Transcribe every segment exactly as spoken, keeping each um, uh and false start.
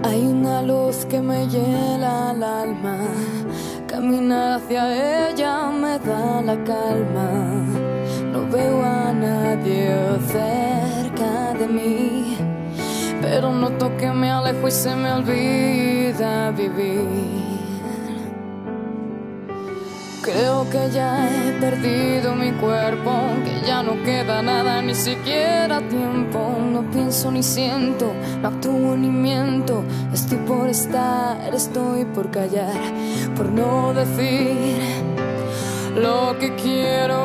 Hay una luz que me hiela el alma, caminar hacia ella me da la calma. No veo a nadie cerca de mí, pero noto que me alejo y se me olvida vivir. Creo que ya he perdido mi cuerpo, que ya no queda nada, ni siquiera tiempo. No pienso ni siento, no actúo ni miento. Estoy por estar, estoy por callar, por no decir lo que quiero.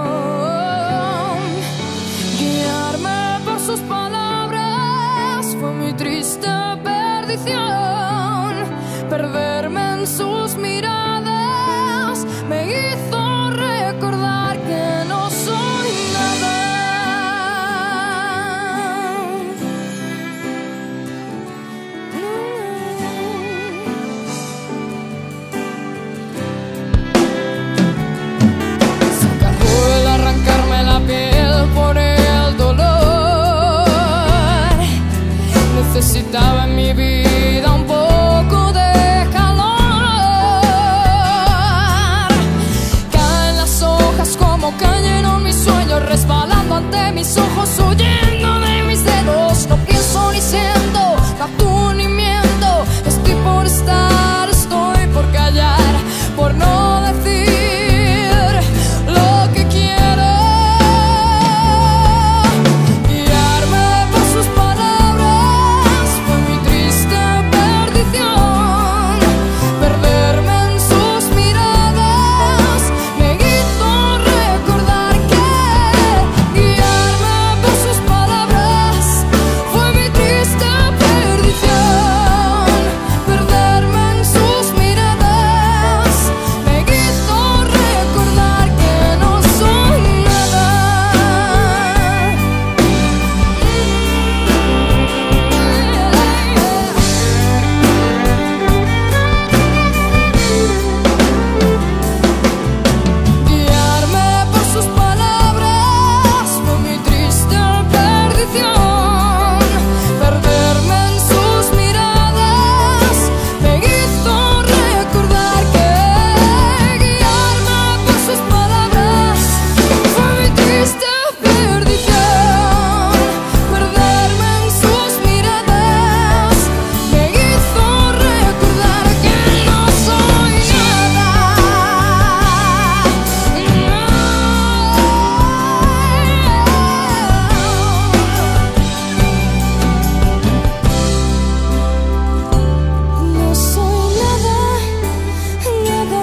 Guiarme por sus palabras fue mi triste perdición. Perderme en sus miradas me hizo recordar que no soy nada. Se encargó el arrancarme la piel por el dolor. Necesitaba en mi vida un poco de cayeron mis sueños resbalando ante mis ojos, huyendo de mis dedos. No pienso ni siento, no actúo ni miento. Estoy por estar, estoy por callar, por no decir lo que quiero. Guiarme por sus palabras fue mi triste perdición. Perderme en sus miradas me hizo recordar que guiarme por sus palabras fue mi triste perdición. Perderme en sus miradas me hizo recordar que no soy nada. Guiarme por sus palabras fue mi triste perdición. Perderme en sus miradas me hizo recordar que guiarme por sus palabras fue mi triste perdición. Perderme en sus miradas me hizo recordar que no soy nada. No soy nada, nada.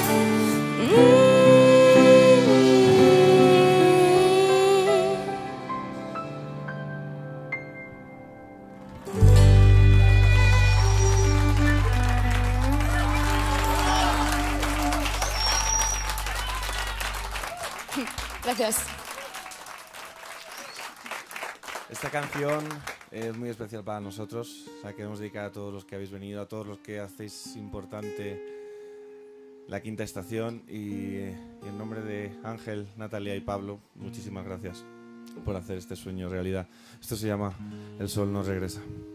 Gracias. Esta canción es muy especial para nosotros. La queremos dedicar a todos los que habéis venido, a todos los que hacéis importante la quinta estación. Y, y en nombre de Ángel, Natalia y Pablo, muchísimas gracias por hacer este sueño realidad. Esto se llama El sol no regresa.